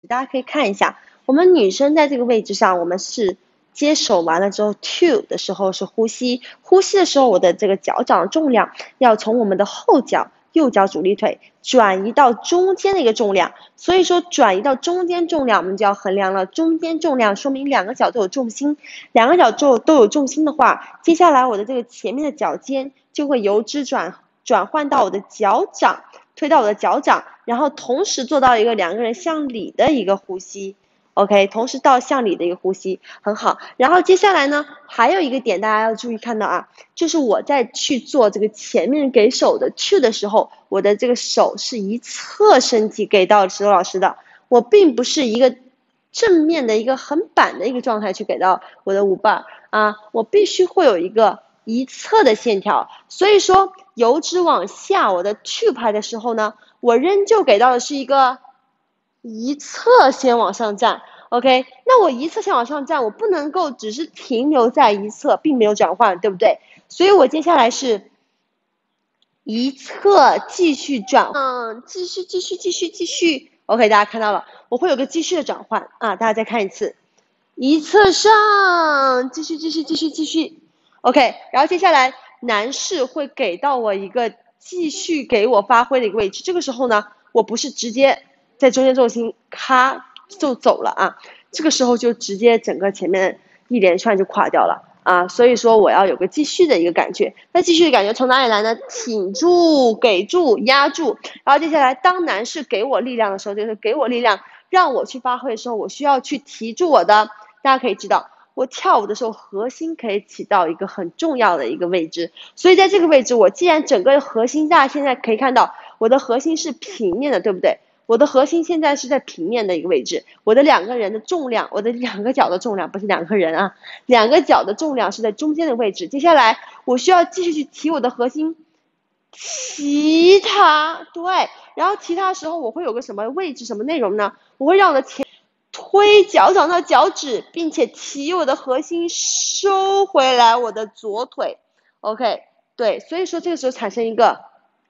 大家可以看一下，我们女生在这个位置上，我们是接手完了之后 to 的时候是呼吸，呼吸的时候我的这个脚掌的重量要从我们的后脚右脚主力腿转移到中间的一个重量，所以说转移到中间重量，我们就要衡量了中间重量，说明两个脚都有重心，两个脚都有重心的话，接下来我的这个前面的脚尖就会由之转换到我的脚掌，推到我的脚掌，然后同时做到一个两个人向里的一个呼吸。OK， 同时到向里的一个呼吸，很好。然后接下来呢，还有一个点大家要注意看到啊，就是我在去做这个前面给手的 to 的时候，我的这个手是一侧身体给到石头老师的，我并不是一个正面的一个很板的一个状态去给到我的舞伴啊，我必须会有一个一侧的线条，所以说由之往下我的 to 拍的时候呢，我仍旧给到的是一个一侧先往上站 ，OK， 那我一侧先往上站，我不能够只是停留在一侧，并没有转换，对不对？所以我接下来是一侧继续转，继续 ，OK， 大家看到了，我会有个继续的转换啊，大家再看一次，一侧上，继续 ，OK， 然后接下来男士会给到我一个继续给我发挥的一个位置，这个时候呢，我不是直接在中间重心咔就走了啊，这个时候就直接整个前面一连串就垮掉了啊，所以说我要有个继续的一个感觉，那继续的感觉从哪里来呢？挺住、给住、压住，然后接下来当男士给我力量的时候，就是给我力量让我去发挥的时候，我需要去提住我的，大家可以知道。我跳舞的时候，核心可以起到一个很重要的一个位置，所以在这个位置，我既然整个核心，大家现在可以看到，我的核心是平面的，对不对？我的核心现在是在平面的一个位置，我的两个人的重量，我的两个脚的重量不是两个人啊，两个脚的重量是在中间的位置。接下来我需要继续去提我的核心，提它，对，然后提它的时候我会有个什么位置、什么内容呢？我会让我的前推脚掌到脚趾，并且提我的核心收回来我的左腿。OK， 对，所以说这个时候产生一个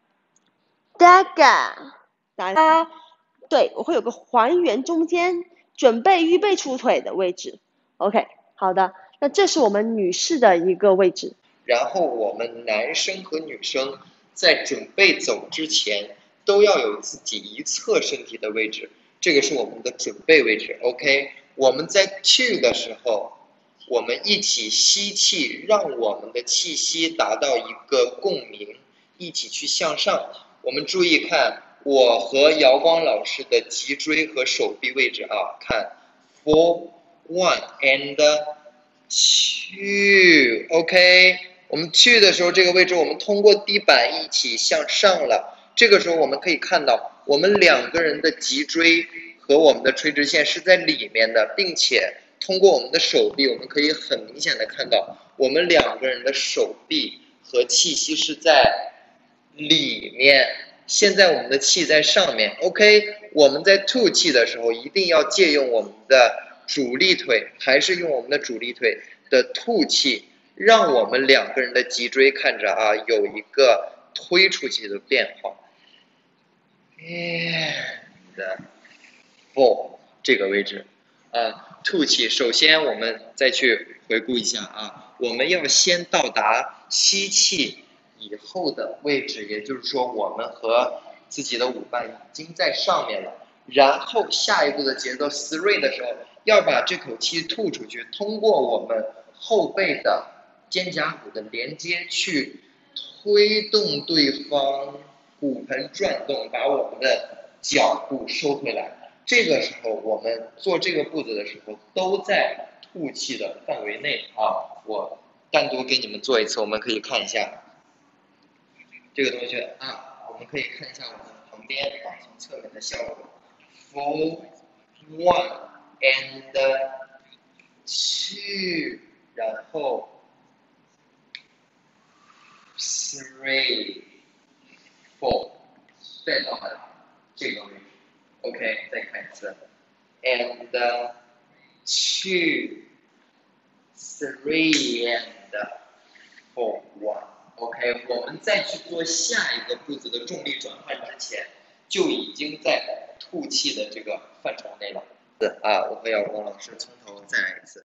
dagger， 大家对我会有个还原中间准备预备出腿的位置。OK， 好的，那这是我们女士的一个位置。 然后我们男生和女生在准备走之前，都要有自己一侧身体的位置，这个是我们的准备位置。OK， 我们在 to 的时候，我们一起吸气，让我们的气息达到一个共鸣，一起去向上。我们注意看我和瑶光老师的脊椎和手臂位置啊，看 4 1 and 2 OK， 我们去的时候这个位置我们通过地板一起向上了，这个时候我们可以看到我们两个人的脊椎和我们的垂直线是在里面的，并且通过我们的手臂我们可以很明显的看到我们两个人的手臂和气息是在里面，现在我们的气在上面 OK， 我们在吐气的时候一定要借用我们的主力腿，还是用我们的主力腿的吐气，让我们两个人的脊椎看着啊有一个推出去的变化。And 4这个位置吐气，首先我们再去回顾一下啊，我们要先到达吸气以后的位置，也就是说我们和自己的舞伴已经在上面了，然后下一步的节奏 3 的时候要把这口气吐出去，通过我们后背的肩胛骨的连接去推动对方骨盆转动，把我们的脚步收回来。这个时候我们做这个步子的时候都在吐气的范围内啊，我单独给你们做一次，我们可以看一下这个同学啊，我们可以看一下我们旁边从侧面的效果 4 1 and 2，然后3 4， 再到这个位置 OK， 再看一次 and 2 3 and 4 1 OK， 我们再去做下一个步子的重力转换之前，就已经在吐气的这个范畴内了。 啊，我和姚光老师从头再来一次。